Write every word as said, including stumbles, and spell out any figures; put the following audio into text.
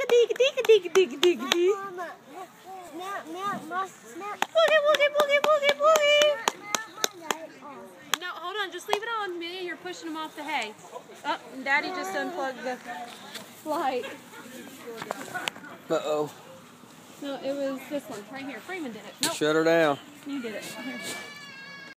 dig, dig, dig, dig, dig, dig. Boogie, boogie, boogie, boogie, boogie. No, hold on. Just leave it on. Amelia, you're pushing him off the hay. Oh, Daddy just unplugged the light. Uh-oh. No, it was this one right here. Freeman did it. Nope. Shut her down. You did it. Here.